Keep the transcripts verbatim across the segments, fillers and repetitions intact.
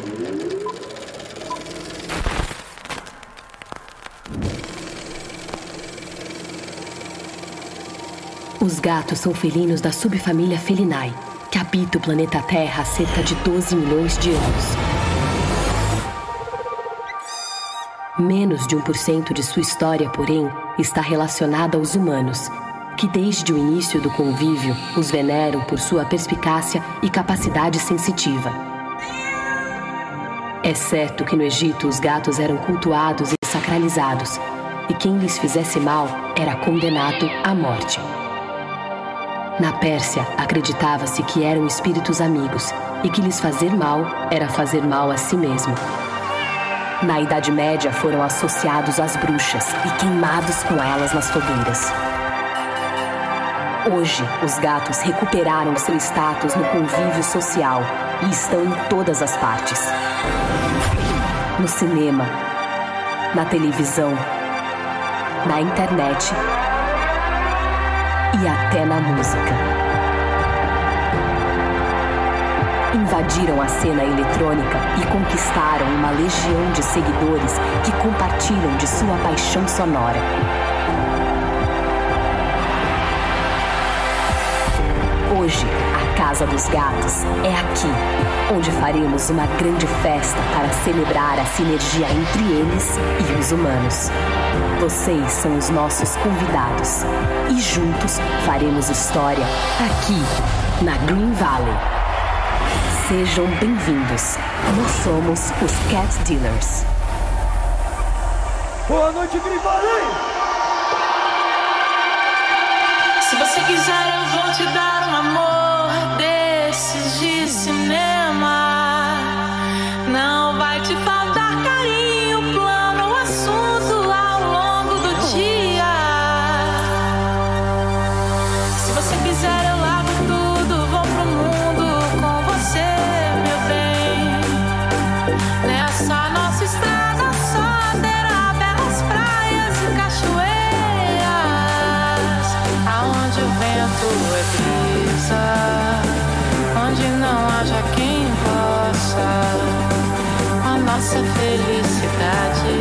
Os gatos são felinos da subfamília Felinae, que habita o planeta Terra há cerca de doze milhões de anos. Menos de um por cento de sua história, porém, está relacionada aos humanos, que desde o início do convívio os veneram por sua perspicácia e capacidade sensitiva. É certo que no Egito os gatos eram cultuados e sacralizados, e quem lhes fizesse mal era condenado à morte. Na Pérsia, acreditava-se que eram espíritos amigos e que lhes fazer mal era fazer mal a si mesmo. Na Idade Média foram associados às bruxas e queimados com elas nas fogueiras. Hoje, os gatos recuperaram seu status no convívio social e estão em todas as partes. No cinema, na televisão, na internet e até na música. Invadiram a cena eletrônica e conquistaram uma legião de seguidores que compartilham de sua paixão sonora. Hoje, a Casa dos Gatos é aqui, onde faremos uma grande festa para celebrar a sinergia entre eles e os humanos. Vocês são os nossos convidados e juntos faremos história aqui, na Green Valley. Sejam bem-vindos. Nós somos os Cat Dealers. Boa noite, Green Valley! Se você quiser, eu vou te dar um amor desses de cinema. Não vai te faltar carinho, plano ou assunto ao longo do dia. Se você quiser, eu largo tudo, vou pro mundo com você, meu bem. Nessa nossa estrada só terá belas praias e cachoeiras, aonde o vento é brisa, onde não haja quem possa a nossa felicidade.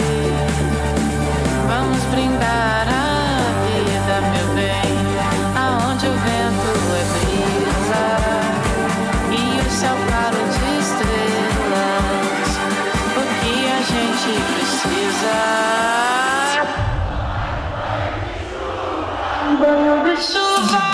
Vamos brindar a vida, meu bem, aonde o vento é brisa e o céu claro de estrelas. O que a gente precisa? Um banho de chuva.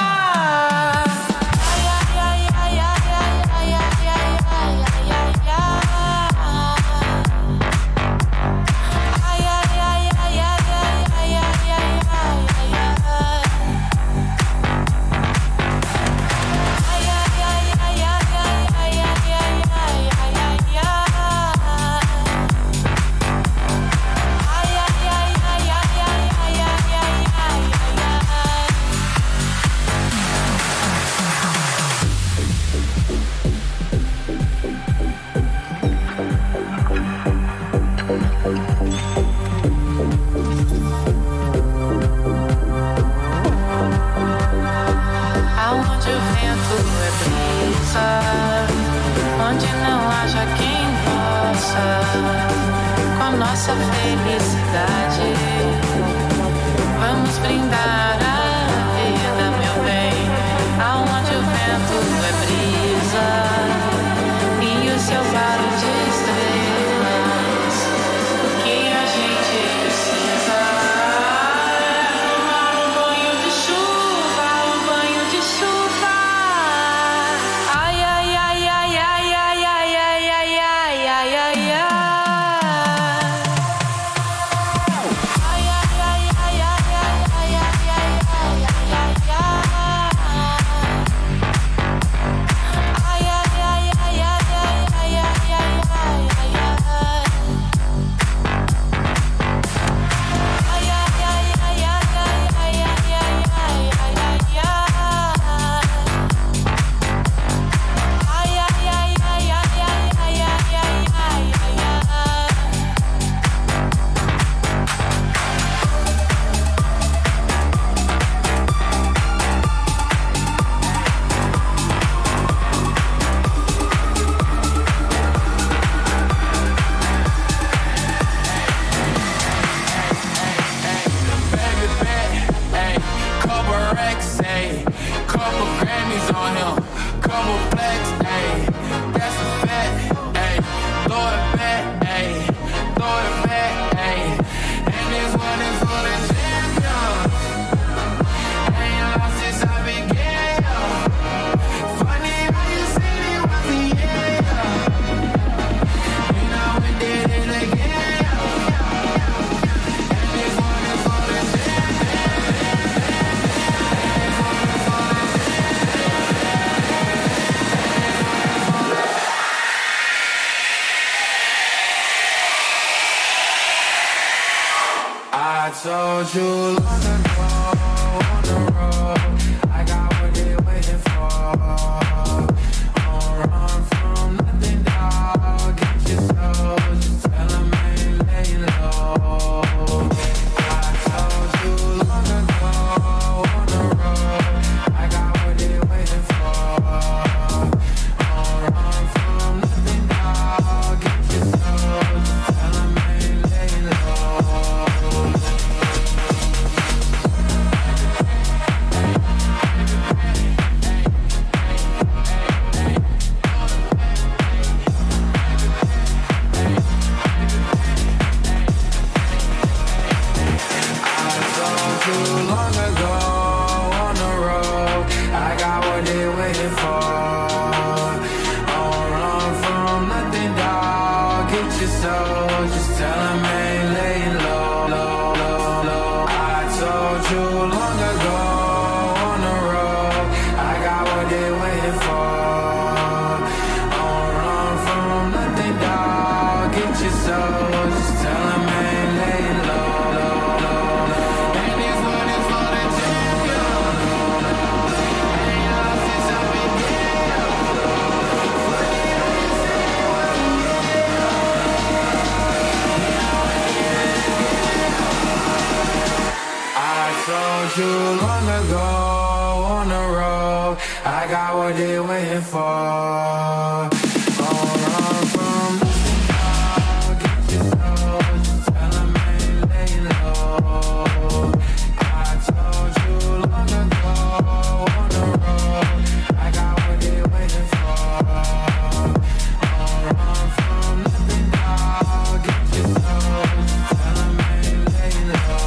Aonde o vento é brisa, onde não haja quem possa com a nossa felicidade. Vamos brindar a vida, meu bem, aonde o vento é brisa e o céu claro de estrelas. O que a gente precisa? Tomar um banho de chuva, um banho de chuva. Ai, ai, ai, ai, ai, ai, ai, ai, ai, ai, ai, ai, ai. Ai, ai, ai, ai, ai, ai, ai, ai, ai, ai. told you long ago on the road, I got what they're waiting for. Don't run from nothing, dog. Get your soul, just tell them I ain't laying low. I told you long ago on the road, I got what they're waiting for. Don't run from nothing, dog. Get your soul, just tell them I ain't laying low. Too long ago on the road, I got what they're waiting for. Don't run from nothing, dog. Get your soul, just tell them I ain't laying low, low, low, low. I told you long ago on the road, I got what they're waiting for. Don't run from nothing, dog. Get your soul, just tell them I ain't laying low, low, low, low. Told you long ago on the road, I got what they're waiting for. Don't run from nothing, dog. Get your soul, just tell them I ain't laying low. I told you long ago on the road, I got what they're waiting for. Don't run from nothing, dog. Get your soul, just tell them I ain't laying low.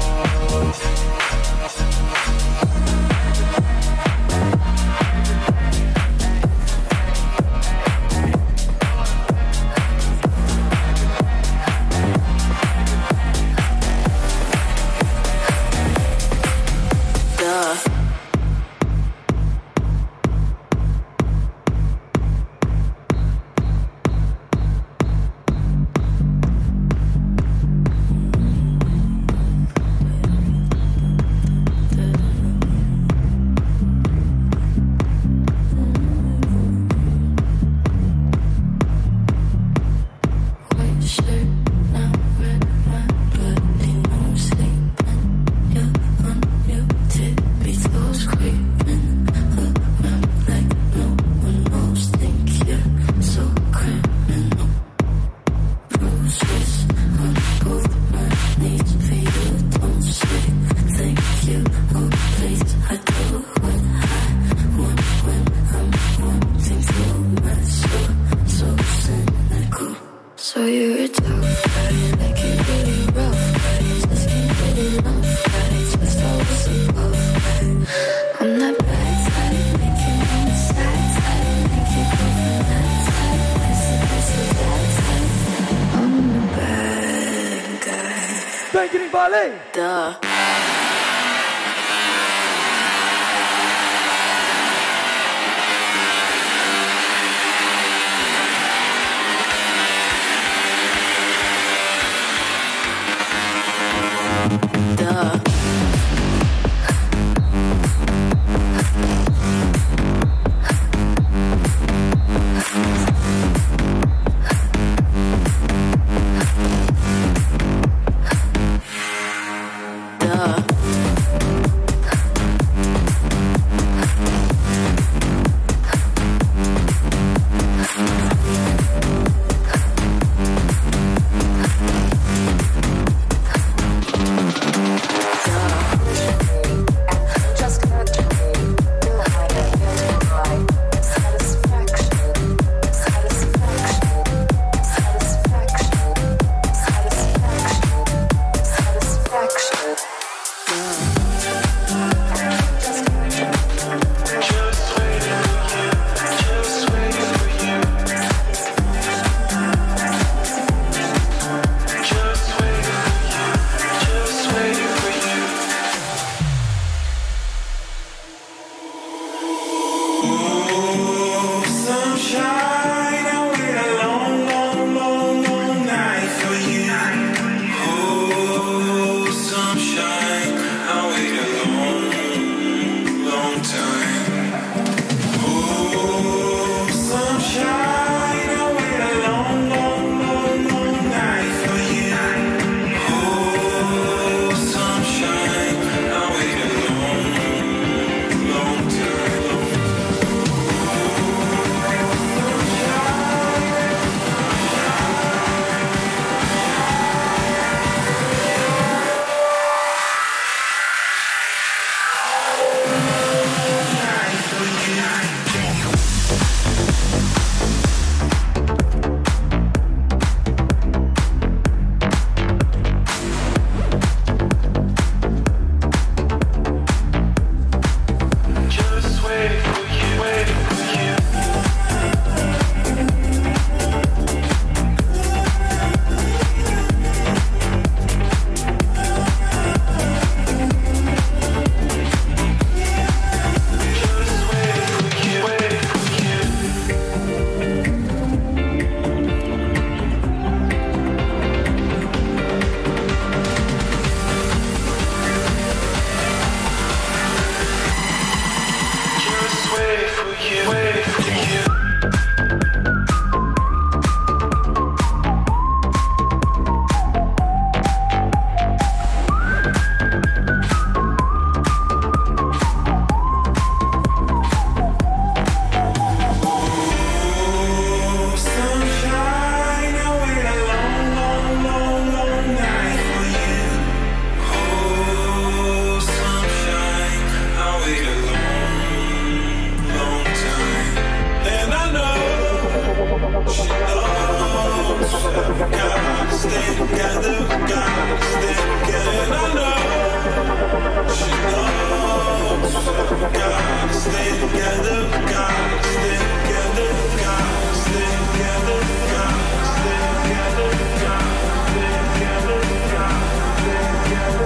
So you're a tough guy, like you really rough guys. Just can't get enough guys, just always above guys. I'm that bad type, make you on the sad type, make you go from that type. This is this is that type. I'm the bad guy. Banging ballet. Duh. Duh. Gotta stay together, gotta stay together. And I know she knows. Gotta stay together, gotta stay together, gotta stay together, gotta stay together, gotta stay together, gotta stay together,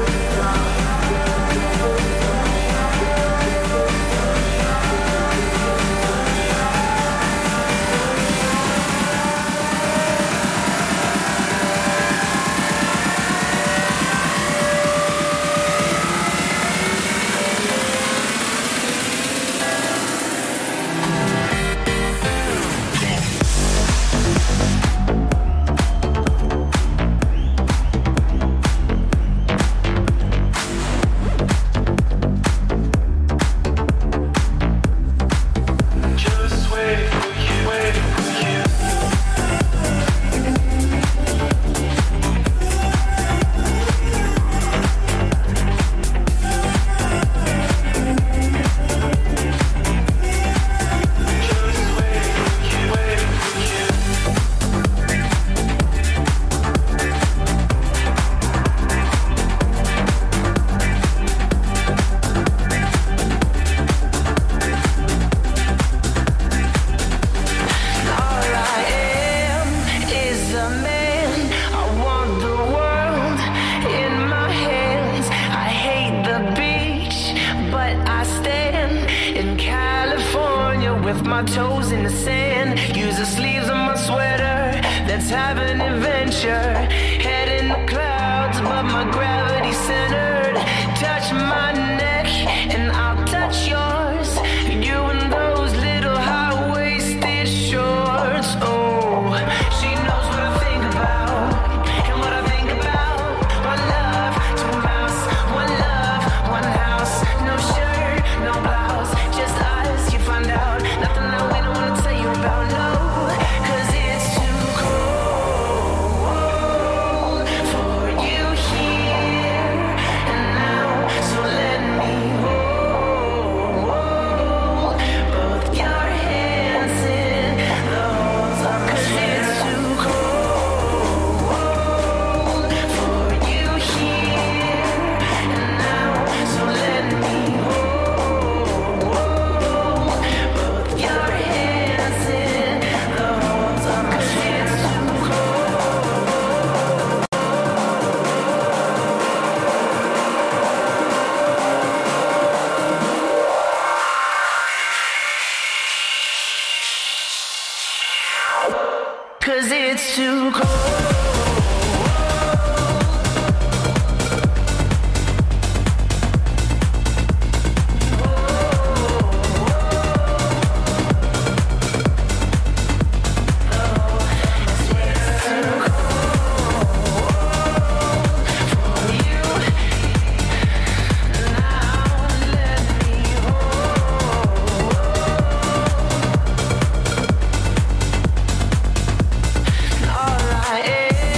All I am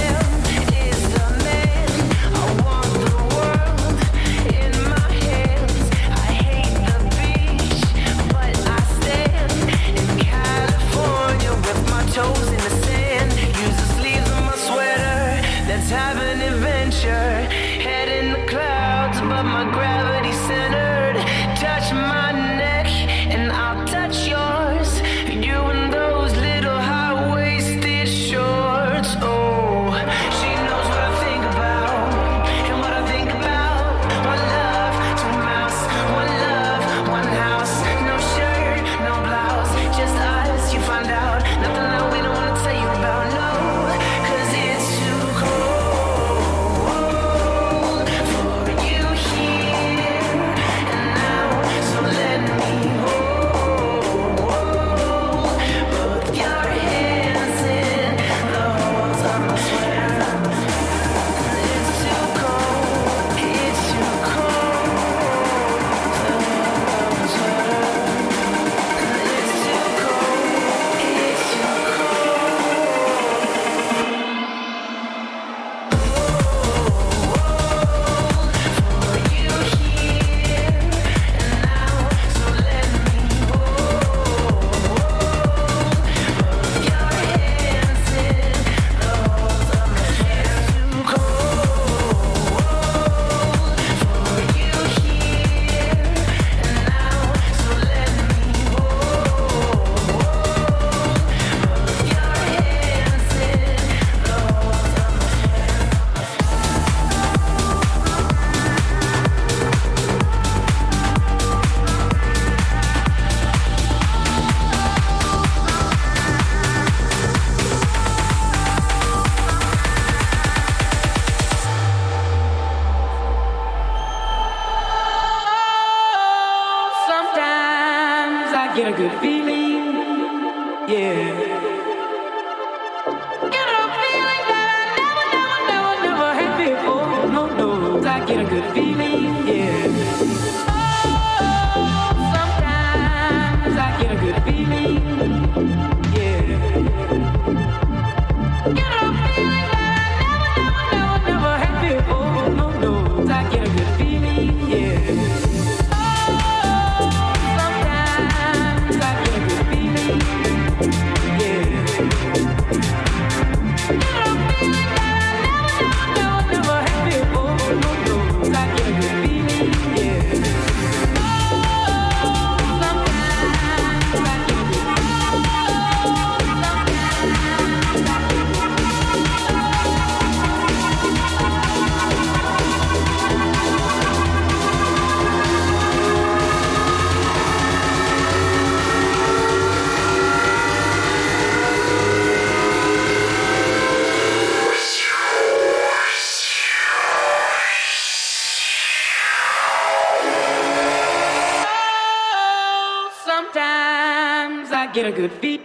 good beat.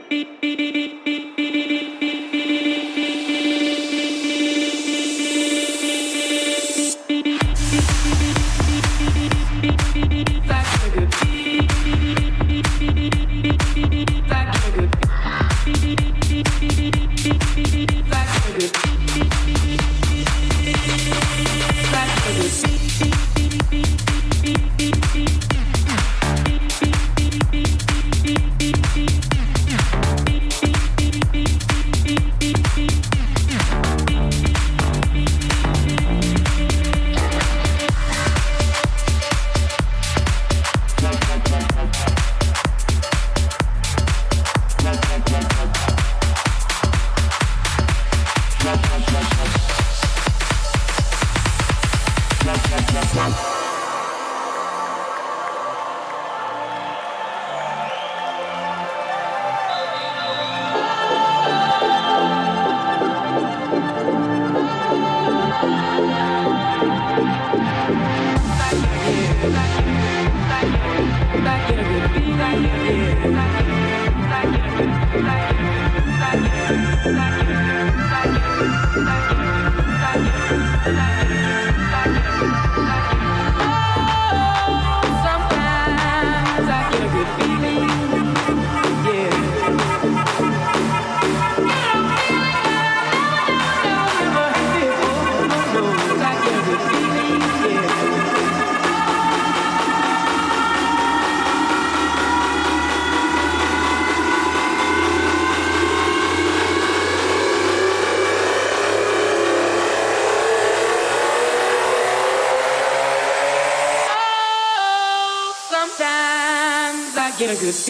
Get a good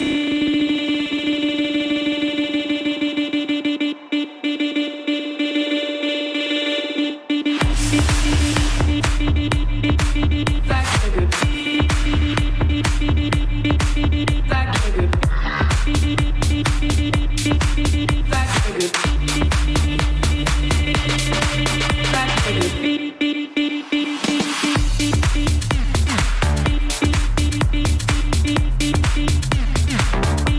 beat.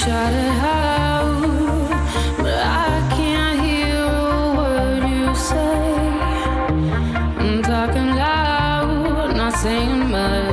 shout it out, but I can't hear a word you say. I'm talking loud, not saying much.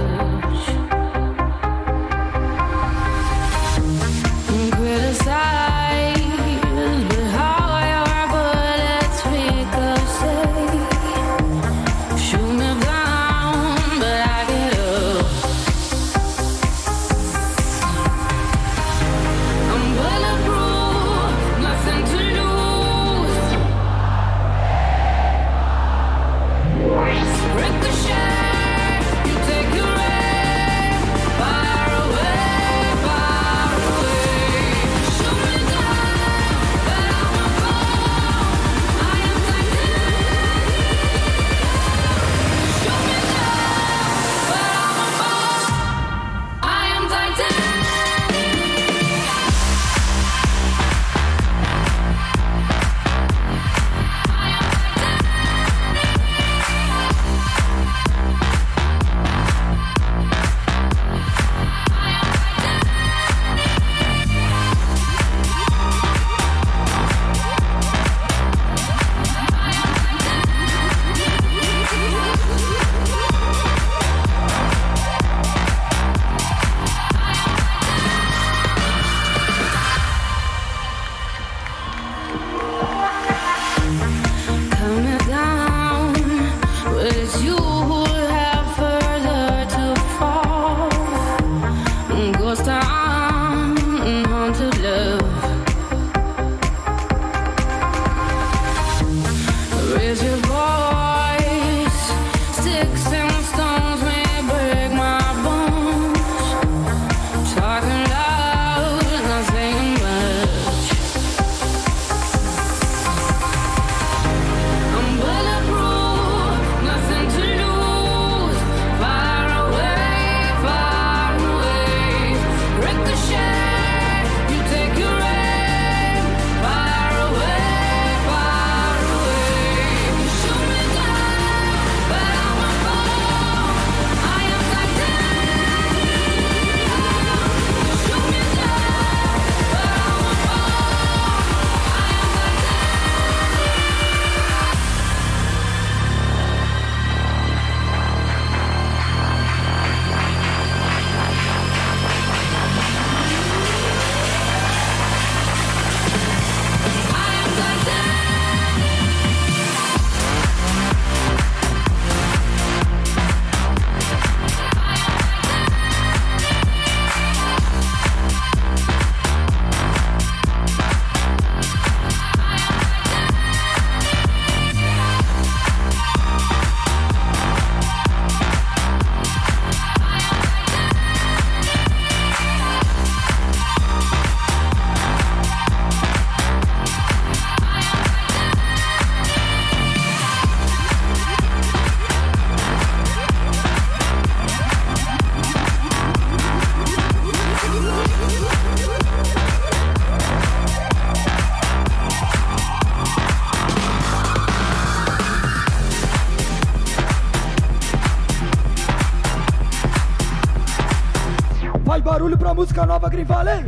Barulho pra música nova Green Valley.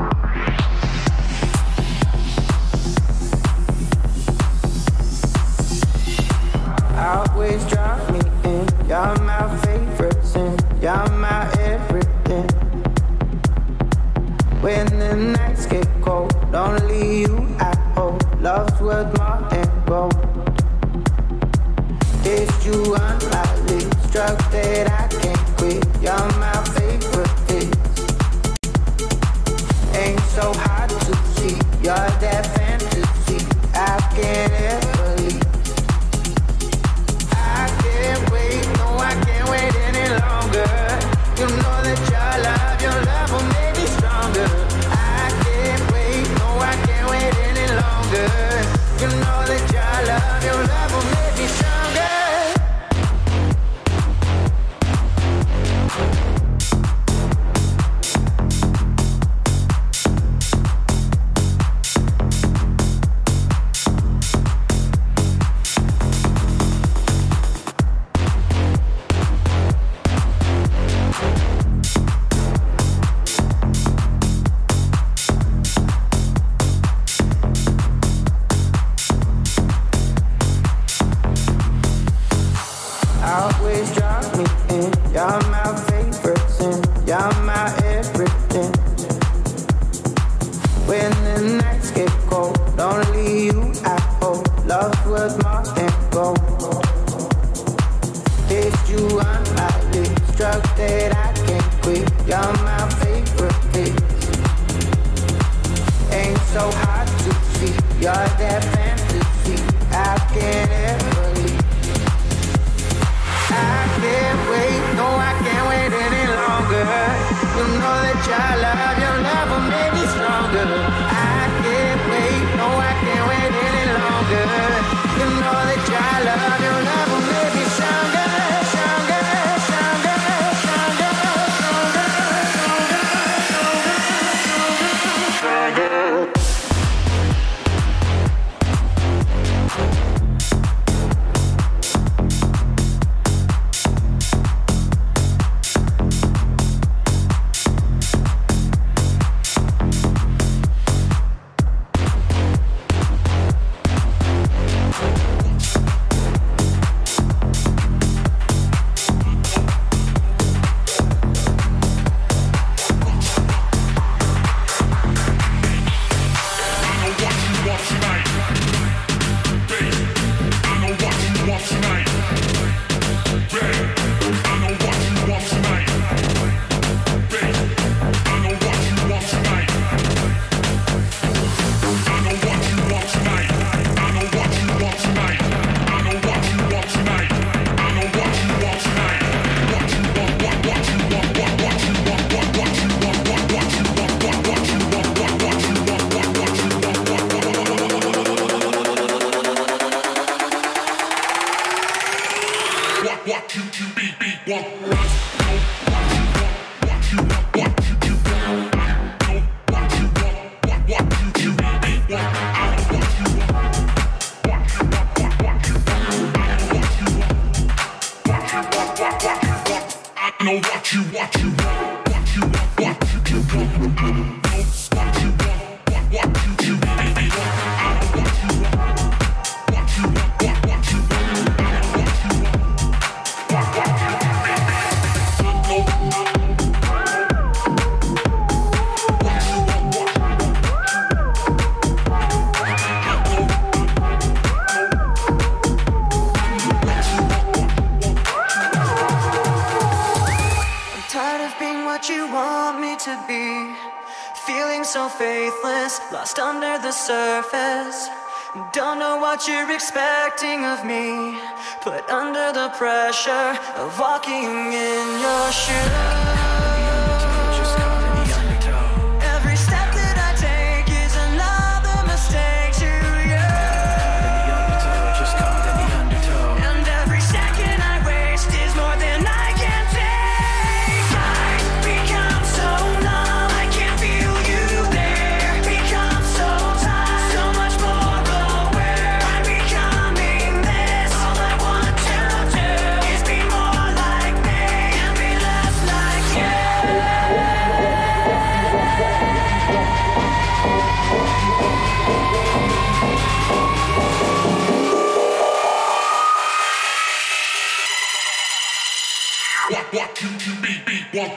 Always drop me in. You're my favorite sin. You're my everything. When the nights get cold, only you I hold. Love's worth more than gold. It's you on my list. Drug that I can't quit. You're my favorite hit. Ain't so hard to see. You're that fantasy I can't ever leave. I can't wait, no I can't wait any You're my favorite sin. You're my everything. When the nights get cold, only you I hold. Love's worth more than gold. Taste you on my lips, drug that I can't quit. You're my favorite kiss. Ain't so hard to see. You're that fantasy I can't ever leave. I can't wait, no I can't wait any longer. You know that your love, your love will make me stronger. I can't wait, no I can't wait any longer. You know that your love, your love will make me stronger, stronger, stronger, stronger, stronger, stronger, stronger, stronger. Lost under the surface. Don't know what you're expecting of me. Put under the pressure of walking in your shoes. Every step that I take is another mistake to you. And every second I waste is more than I can take. I become so numb, I can't feel you there. Become so tired, so much more aware. I'm becoming this. All I want to do is be more like me and be less like you. Yeah, yeah, to, to be, be, yeah.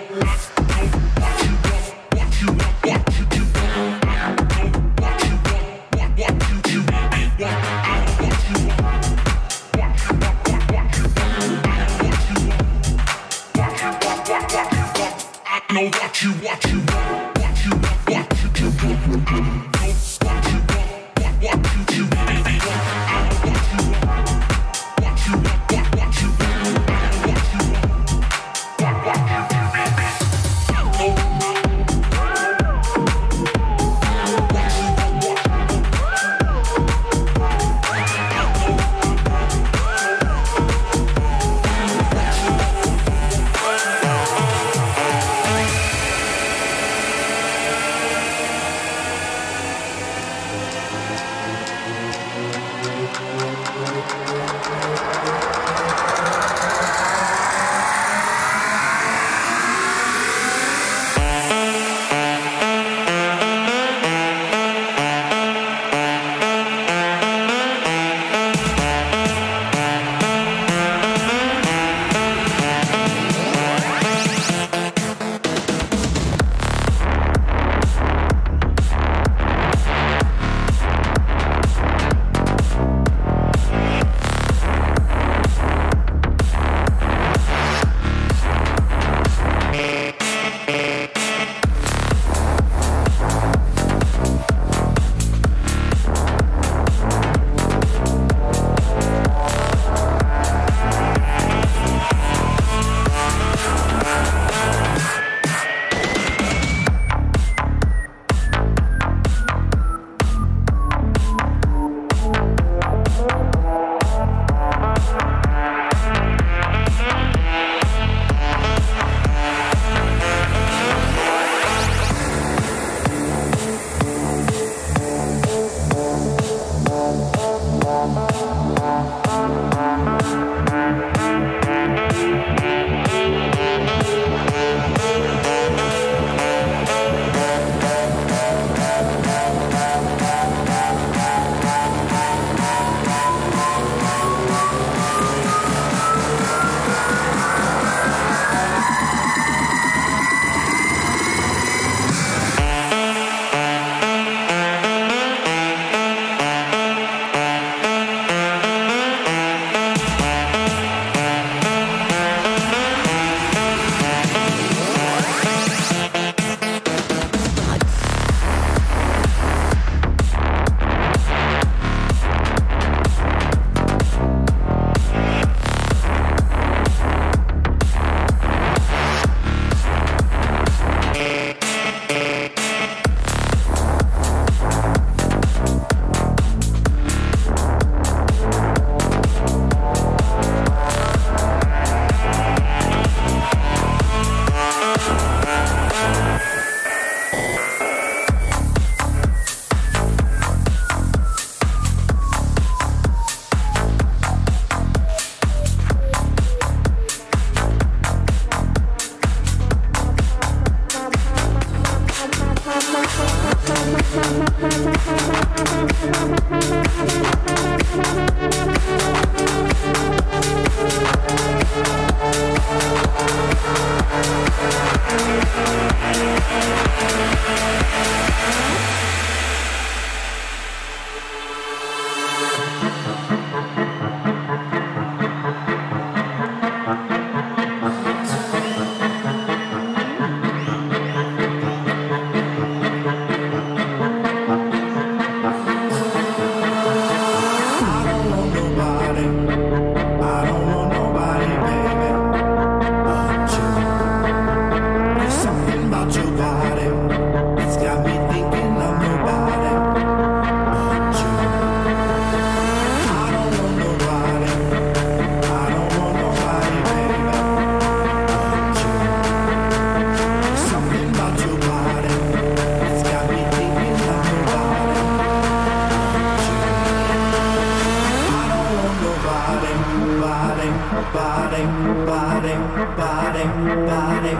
I know what you want to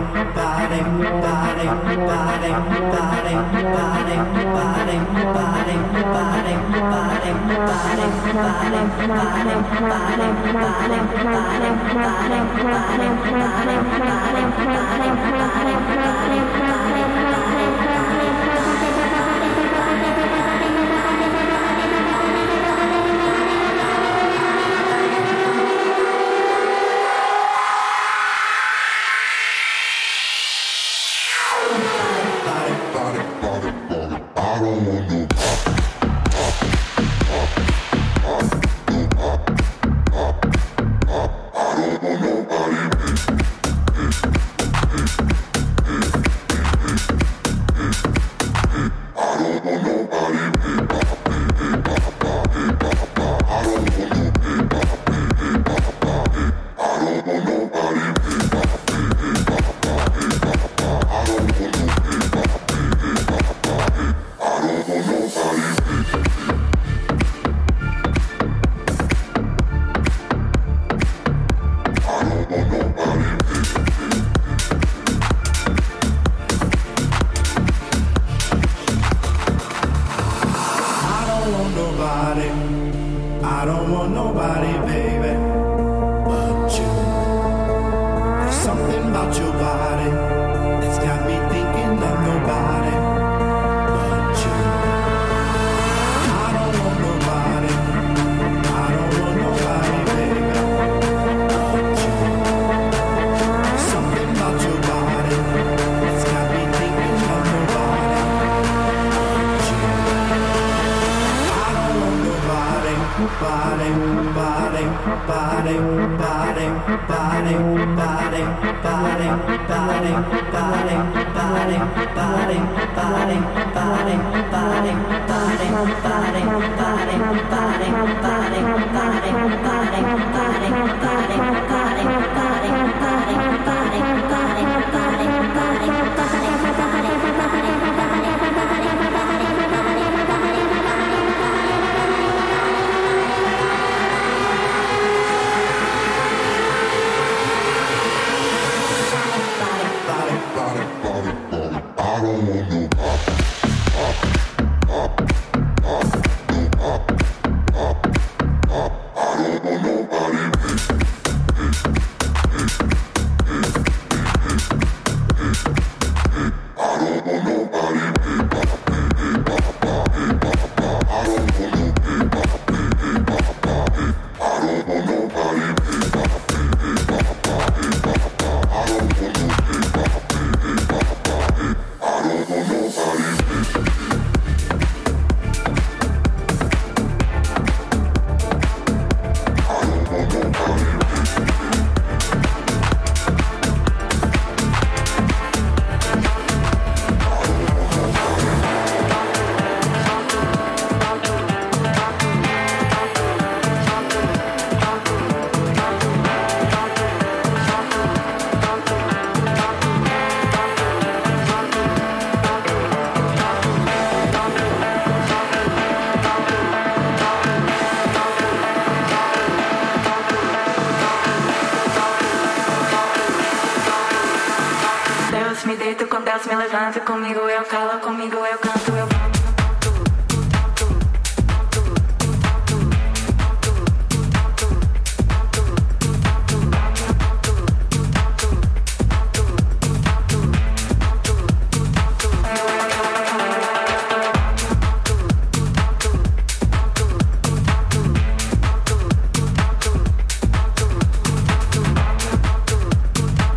Me deito com Deus, me levanta comigo, eu calo comigo, eu canto, eu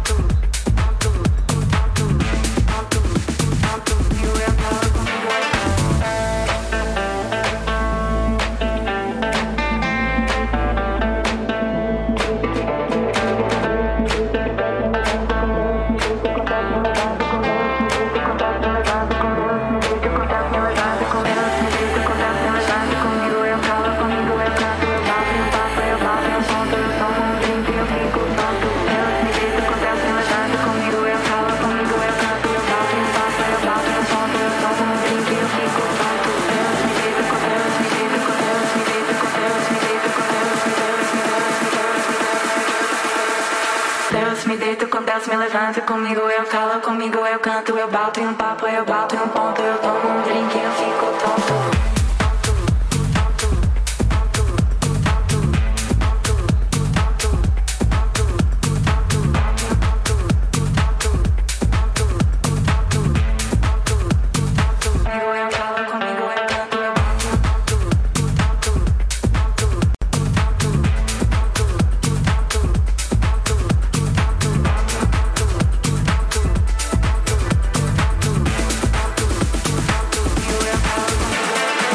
You will danço, me levanto, comigo eu calo, comigo eu canto, eu bato em um papo, eu bato em um ponto, eu tomo um drink e eu fico tonto. Comigo eu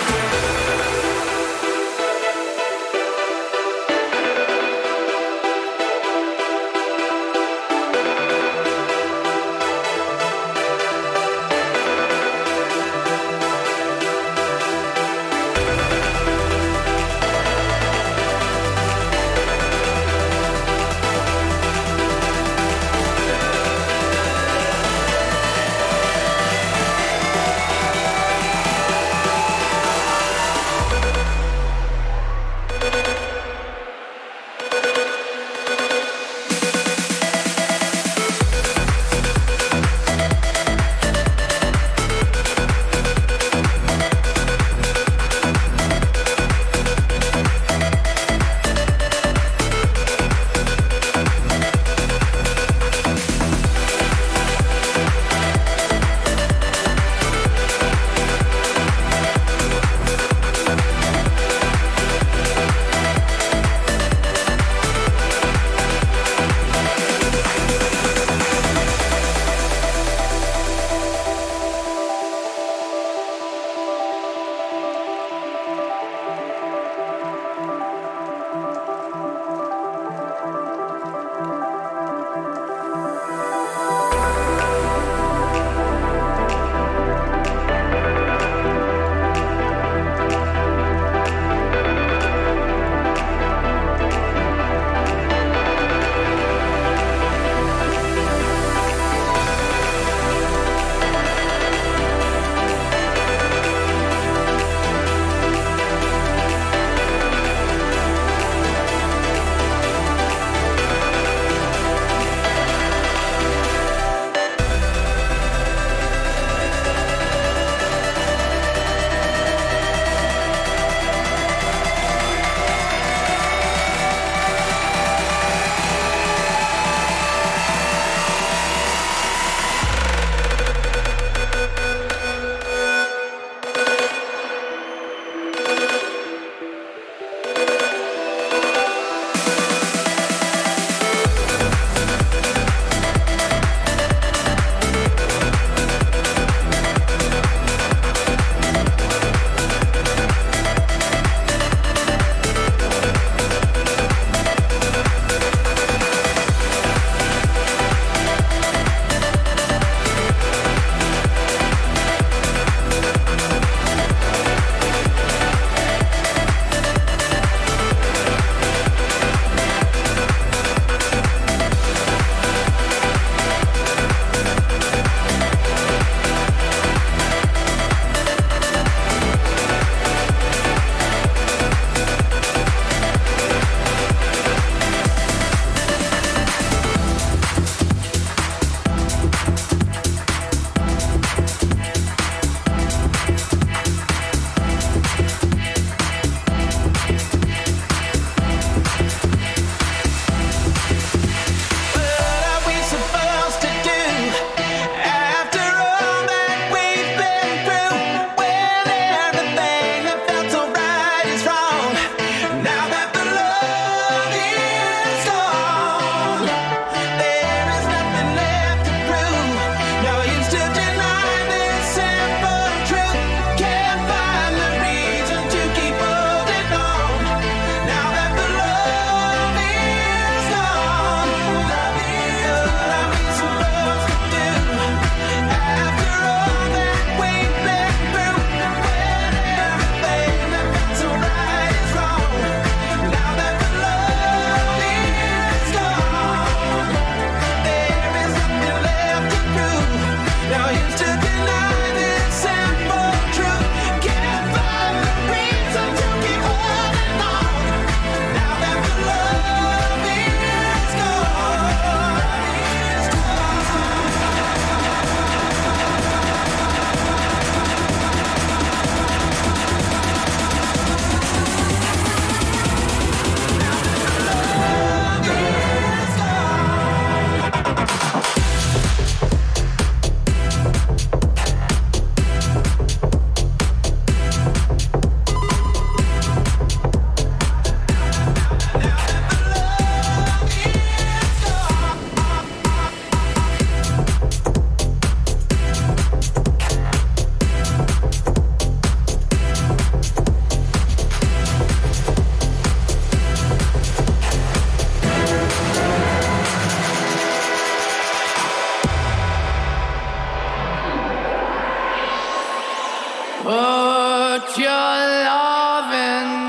put your loving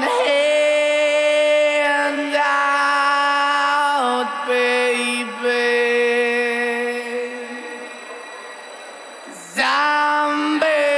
hand out, baby. 'Cause I'm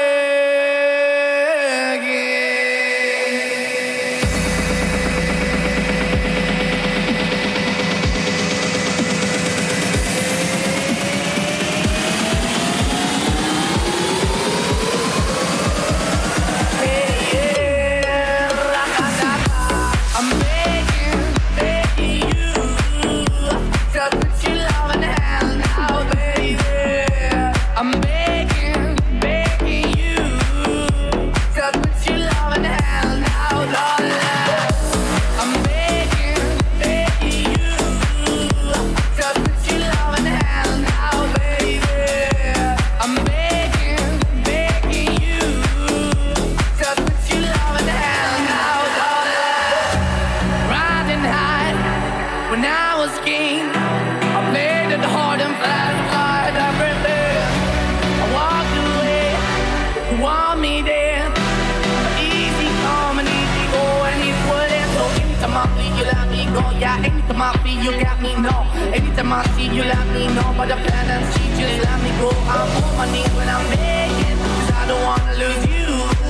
you got me, no. Anytime I see you, let me know. But the plan and she just let me go. I'm on my knees when I'm begging, 'cause I don't wanna lose you.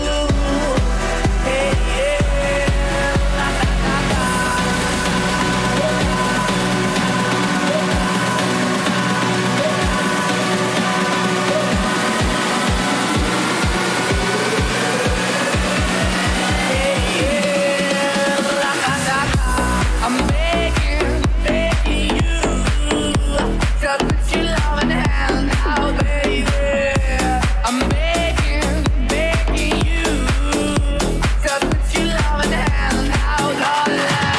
Hey, yeah. La, la, la, la. Hey, yeah. La, la, la, la. I'm begging, begging you to put your loving hand out, baby. I'm begging, begging you to put your loving hand out, all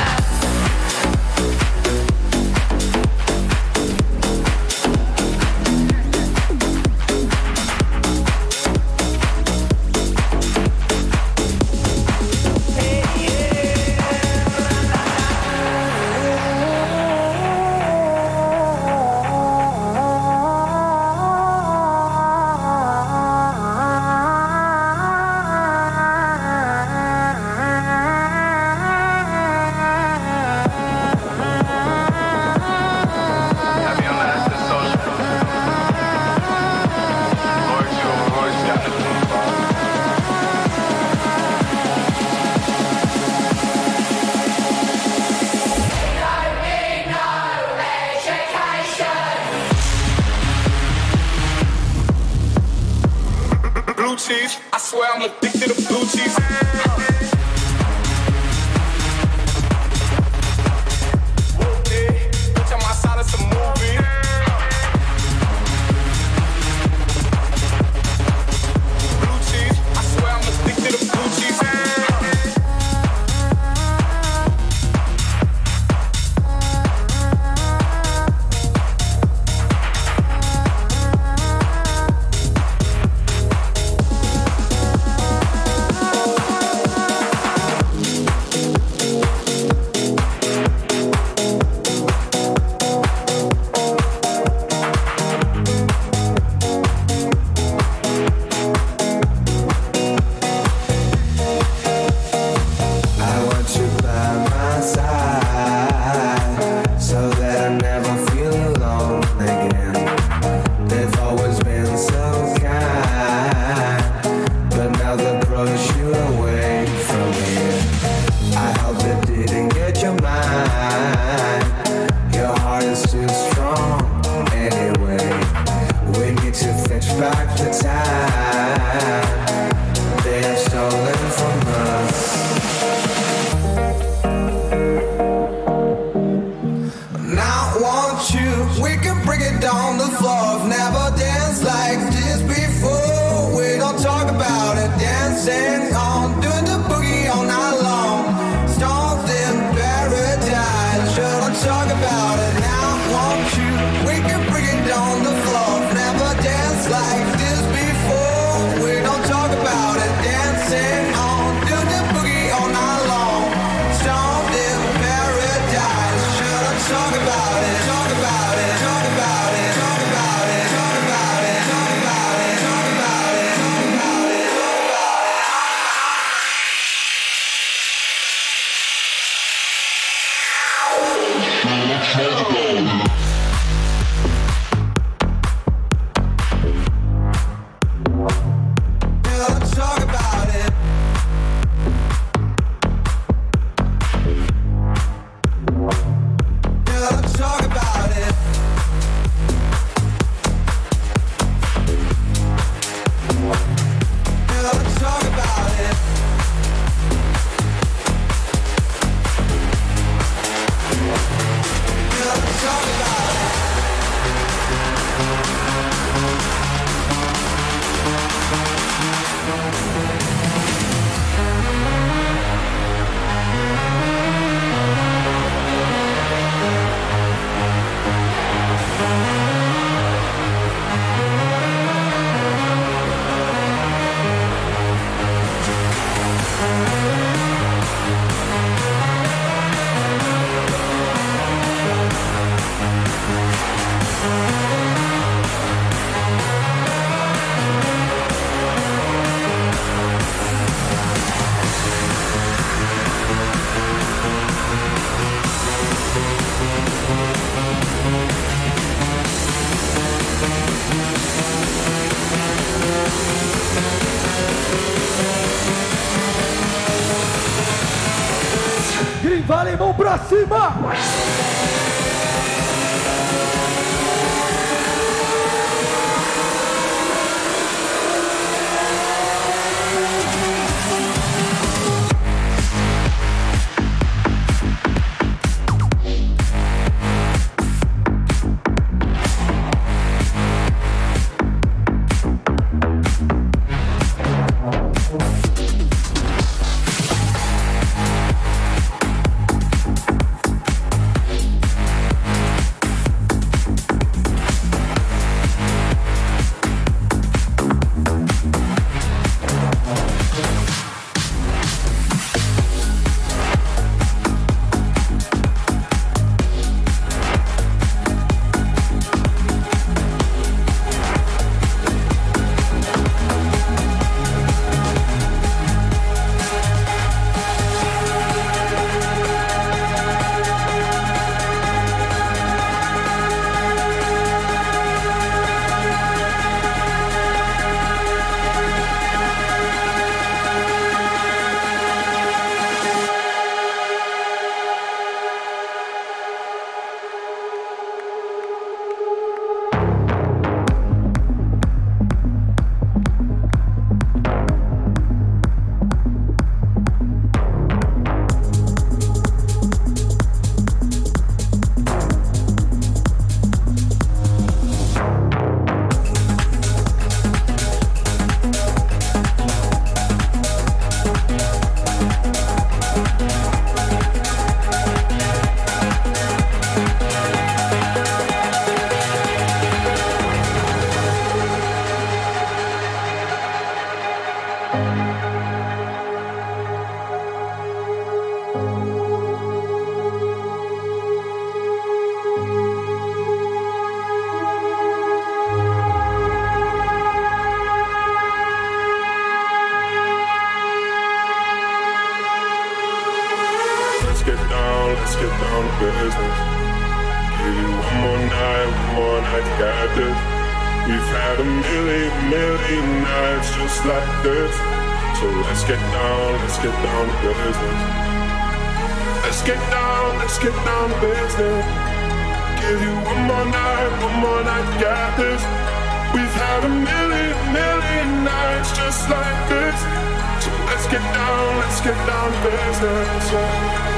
cheese. I swear I'm addicted to blue cheese. Bitch, I'm outside of some movie. Blue cheese. I swear I'm addicted to blue cheese. Talk about it now, won't you? We can bring it on the floor. Never danced like this before. Vale, mão pra cima! let's get down to business. Give you one more night, one more night to get this. We've had a million, million nights just like this. So let's get down, let's get down to business. Let's get down, let's get down to business. Give you one more night, one more night to get this. We've had a million, million nights just like this. So let's get down, let's get down to business. Yeah.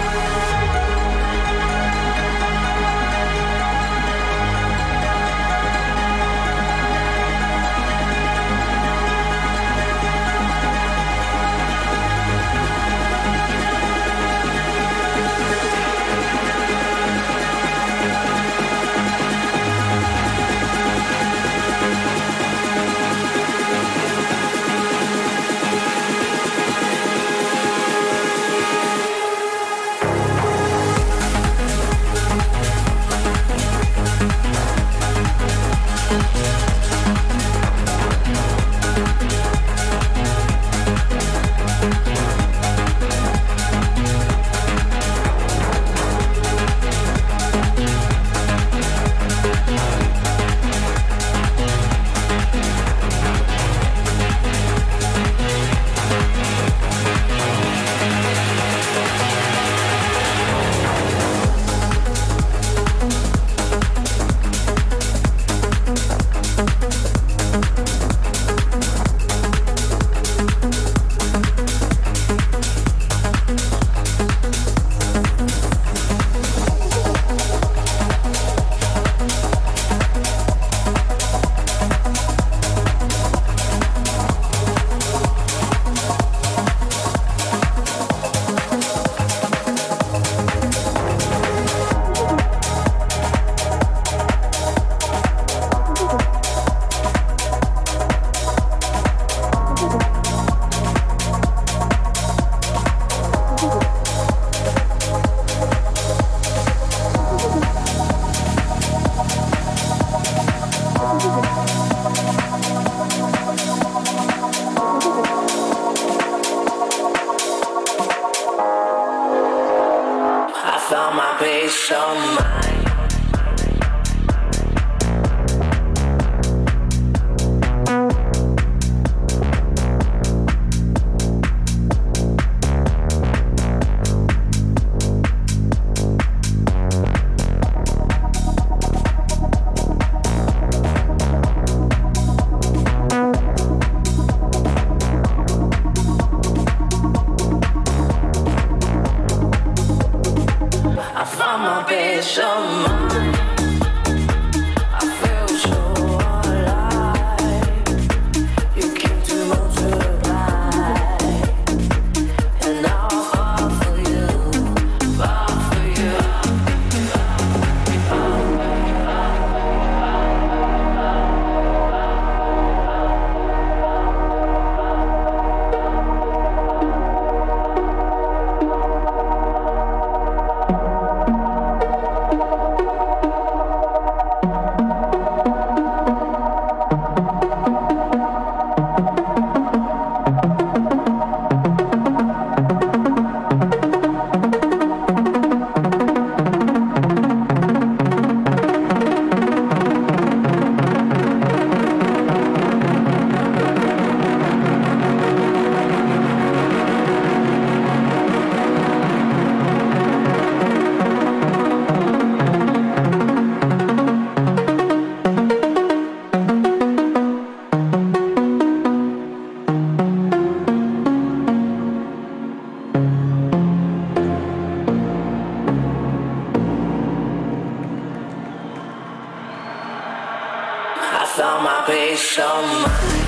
your mind.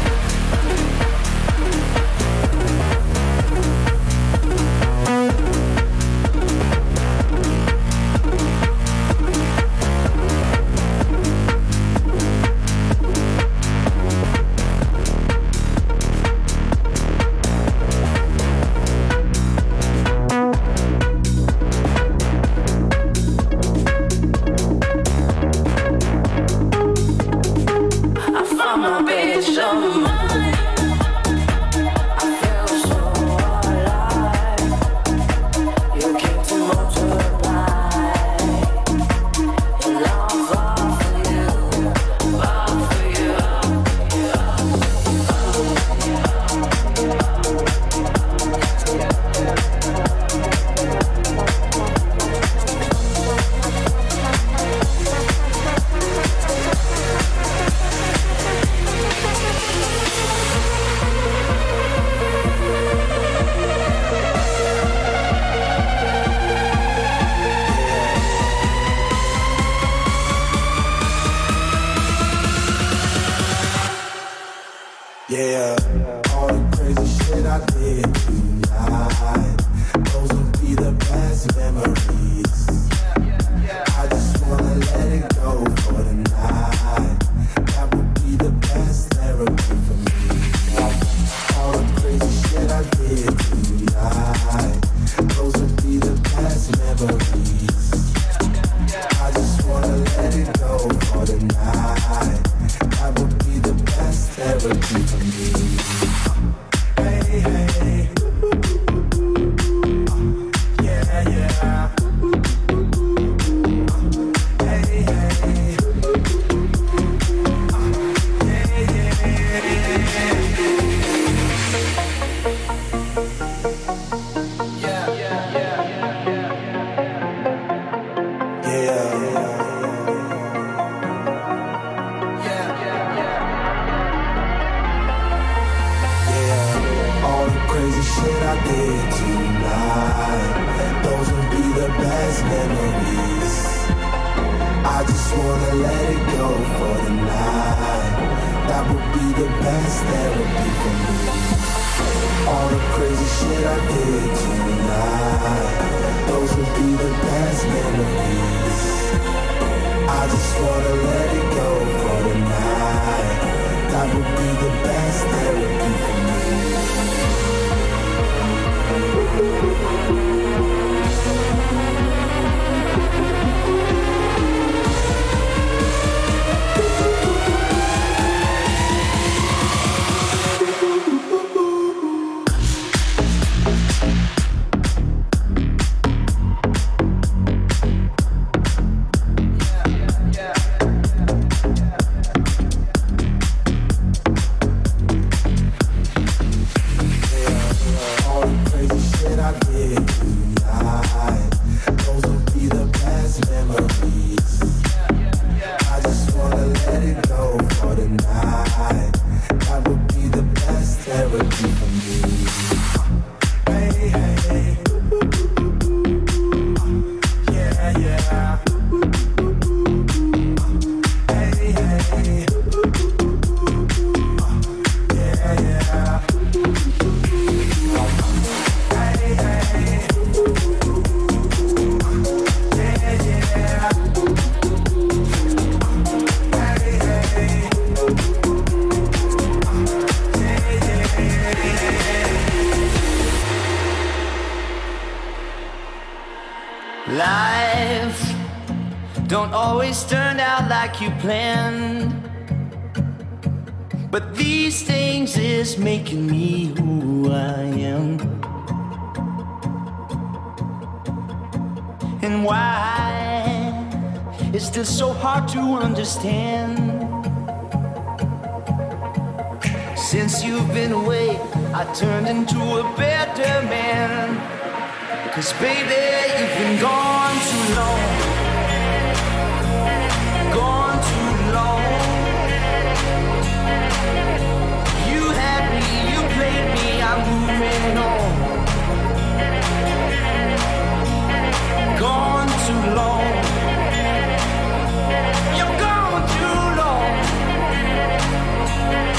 Yeah, all the crazy shit I did tonight, those will be the best memories. I just wanna let it go for the night. That would be the best therapy for me. All the crazy shit I did tonight, those will be the best memories. I just wanna let it go for the night. That would be the best therapy for me. Hey, hey. Yeah, yeah. Hey, hey. Yeah, yeah. Yeah, yeah, yeah. Yeah. Shit I did tonight, those will be the best memories. I just wanna let it go for the night. That would be the best therapy for me. All the crazy shit I did tonight, those will be the best memories. I just wanna let it go for the night. That would be the best therapy for me. Life don't always turn out like you planned, but these things is making me who I am. And why is this so hard to understand? Since you've been away, I turned into a better man. 'Cause baby, you've been gone too long, gone too long. You had me, you played me, I'm moving on. Gone too long, you're gone too long.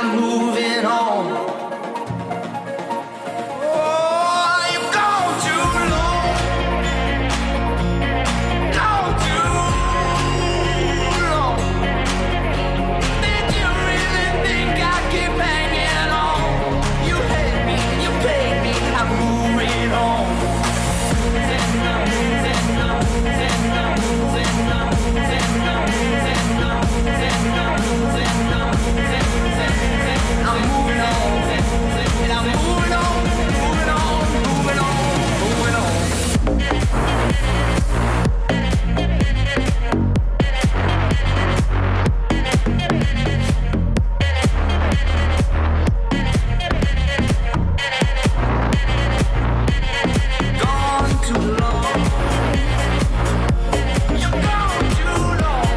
I'm moving on. Oh, you've gone too long, gone too long. Did you really think I keep hanging on? You hate me, you played me, I'm moving on. I'm moving on, and I'm moving on, moving on, moving on, moving on. Gone too long. You're gone too long.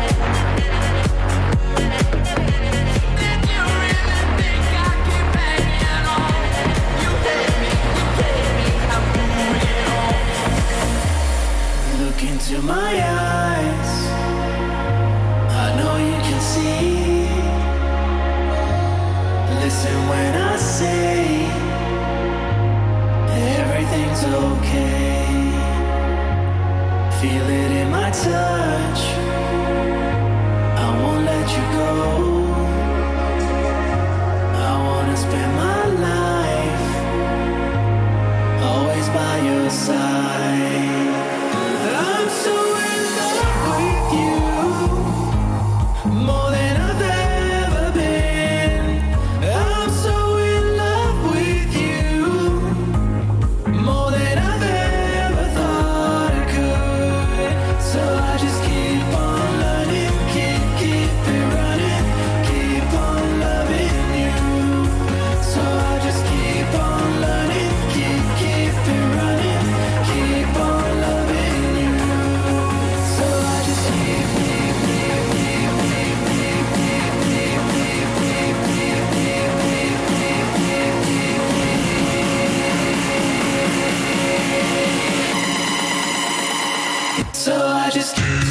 Did you really think I keep hanging on? You hate me, you played me, I'm moving on. Look into my eyes, I know you can see. Listen when I say everything's okay. Feel it in my touch, I won't let you go. I wanna spend my life always by your side. I'm so in love with you, more than I've ever been. I'm so in love with you, more than I've ever thought I could. So I just keep on learning, keep, keep it running, keep on loving you. So I just keep on learning, keep, keep it running, keep on loving you. So I just keep, keep, keep, keep, keep, keep, keep, keep, keep, keep, keep, keep, keep, keep, keep. So I just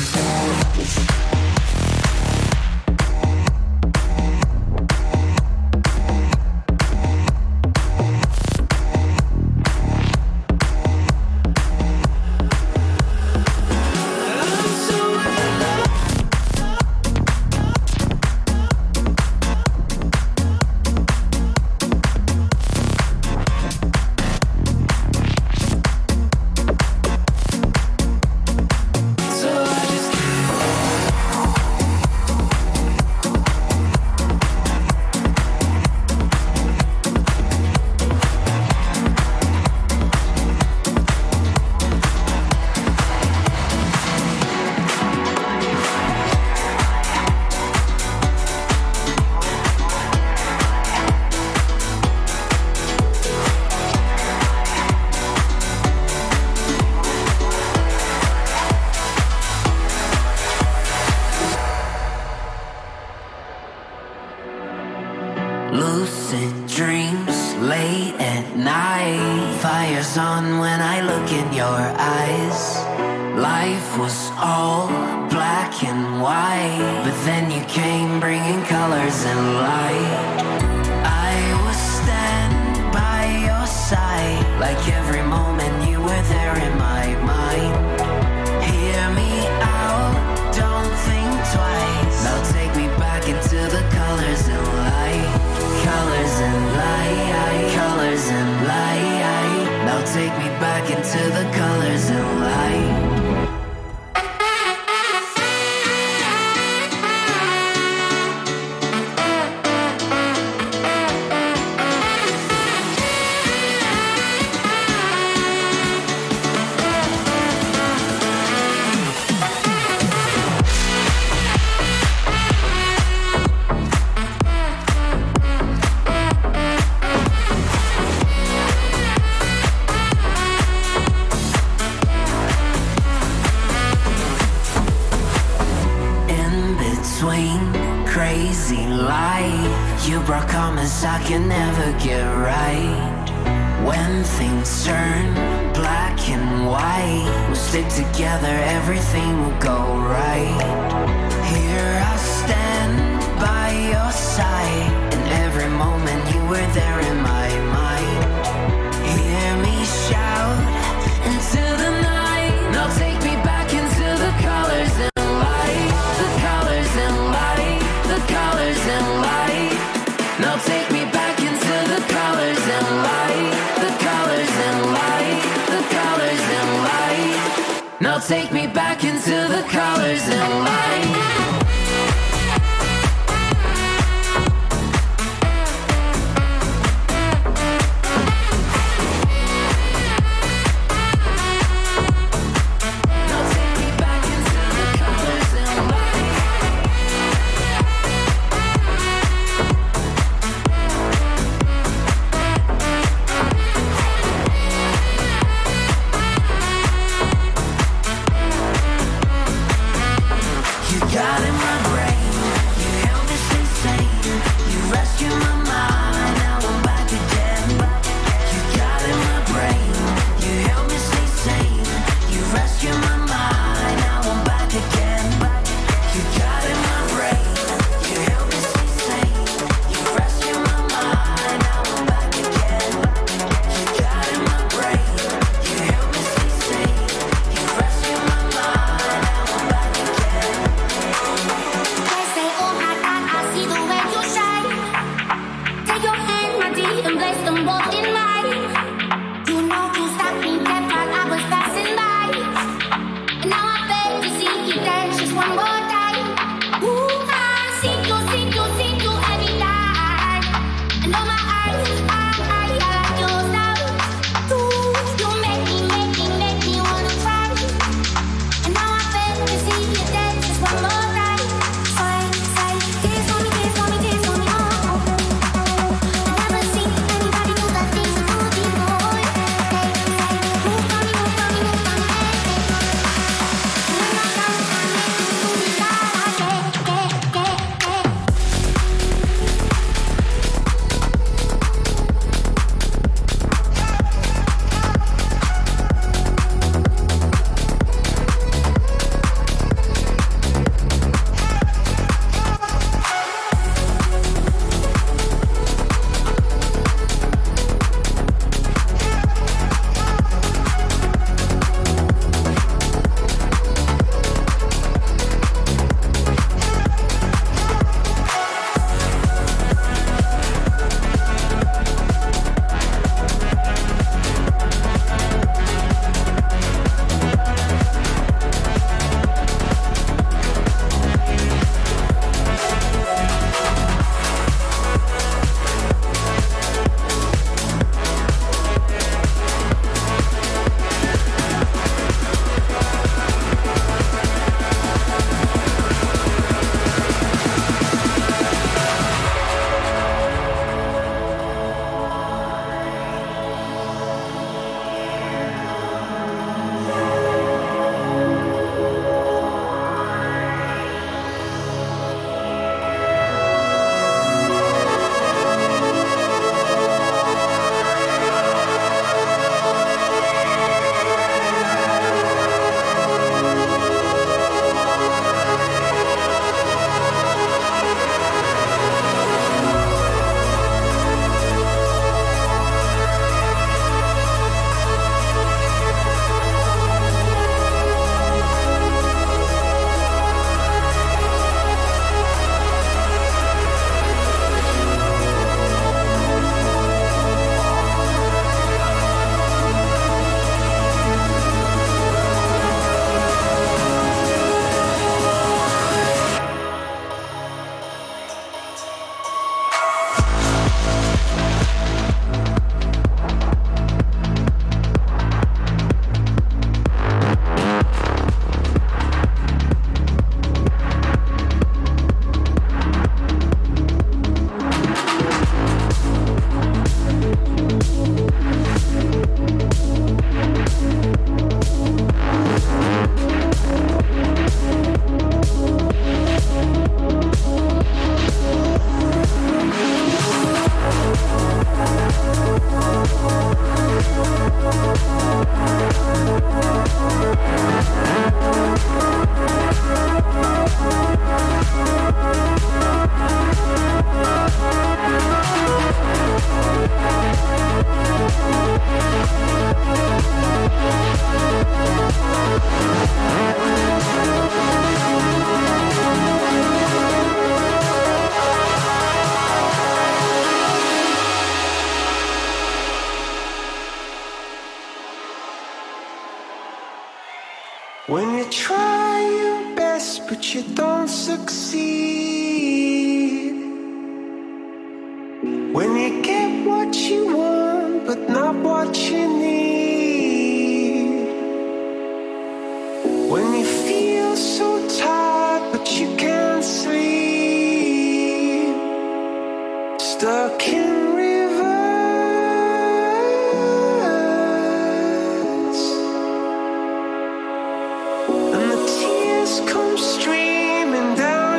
lucid dreams late at night. Fire's on when I look in your eyes. Life was all black and white, but then you came bringing colors and light. I was standing by your side, like every moment you were there in my mind. Hear me out, don't think twice. Now take me back into the colors and light. Colors and light, colors and light. Now take me back into the colors and light. Crazy life, you brought comments I can never get right. When things turn black and white, we'll stick together, everything will go right. Here I stand by your side, and every When you try your best but you don't succeed, when you get what you want but not what you need, when you feel so tired but you can't sleep, stuck in reverse, and the tears come streaming down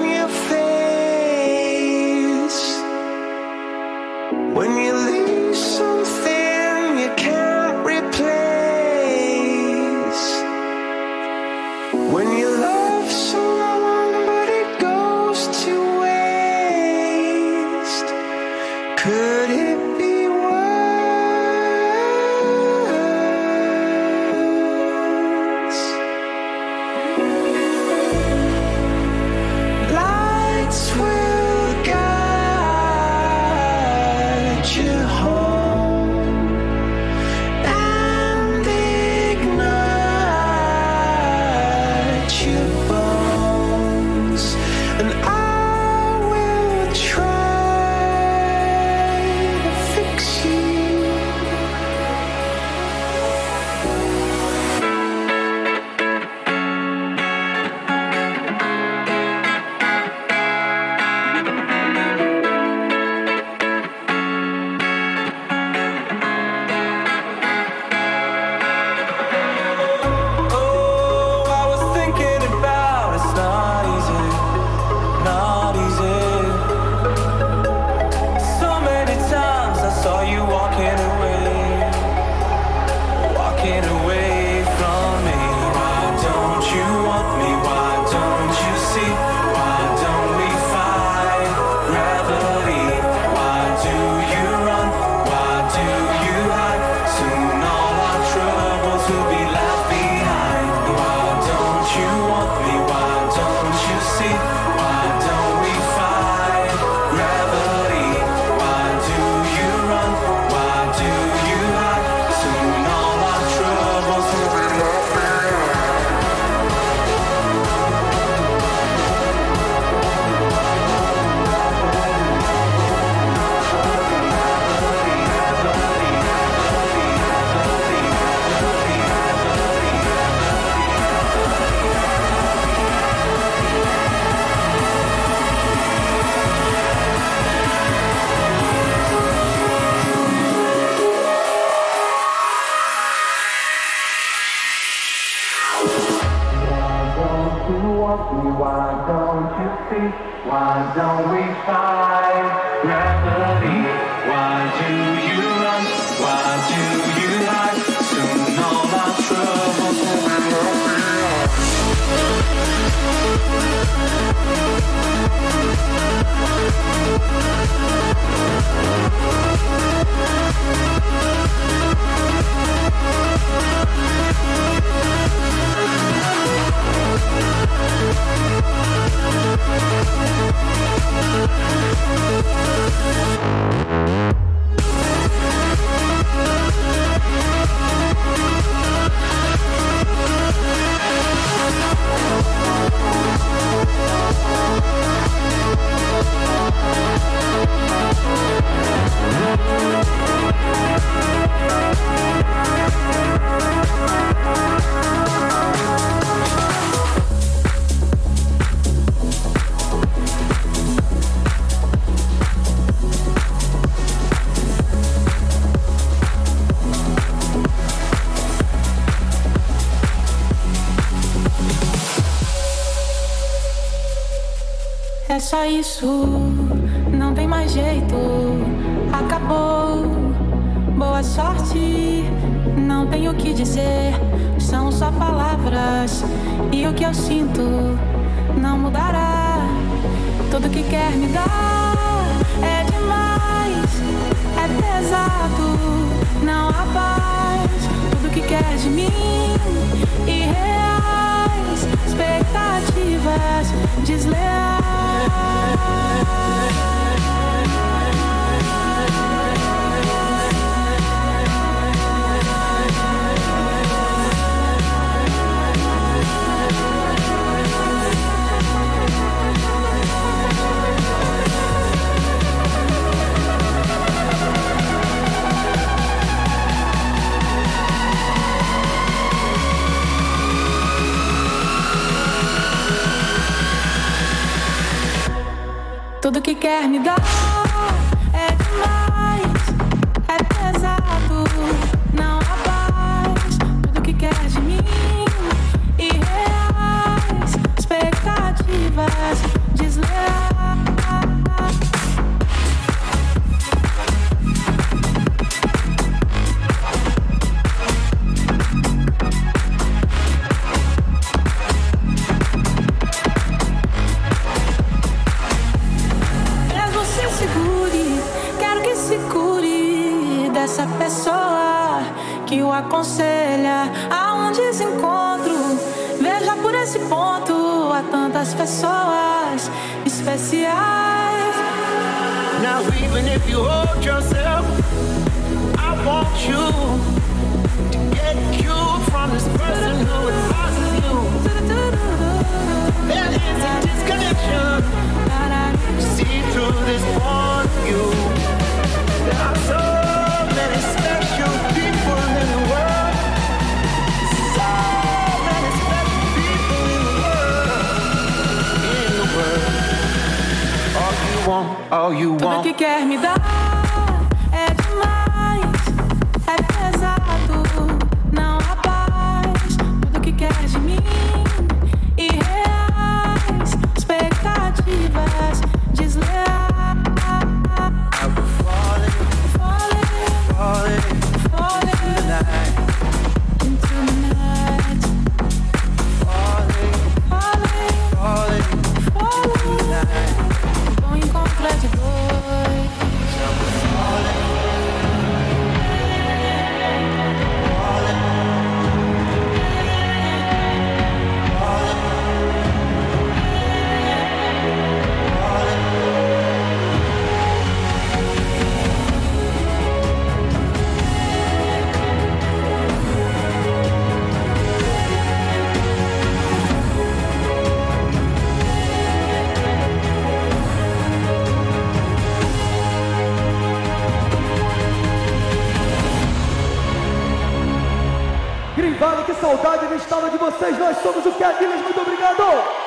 gravity? Why don't we fight gravity? Why do you run? Why do you hide? Soon all our troubles will be É só isso, não tem mais jeito. Acabou, boa sorte. Não tenho o que dizer, são só palavras. E o que eu sinto não mudará. Tudo que quer me dar é demais, é pesado, não há paz. Tudo que quer de mim, irreais, expectativas desleais. Tudo que quer me dar é demais, é pesado, não há paz. Tudo que quer de mim, irreais, expectativas desleais. Essa pessoa que o aconselha a um desencontro. Veja por esse ponto, há tantas pessoas especiais. Now even if you hold yourself, I want you to get cured from this person who advises you. There is a disconnection. See through this point of view. There are so many special people in the world. So many special people in the world. In the world. All you want, all you Tudo want. que quer me dar é demais, é pesado, não há paz. Tudo que quer de mim, irreais, expectativas desleais. Green Valley, que saudade no estado de vocês. Nós somos o que Aguilas. Muito obrigado.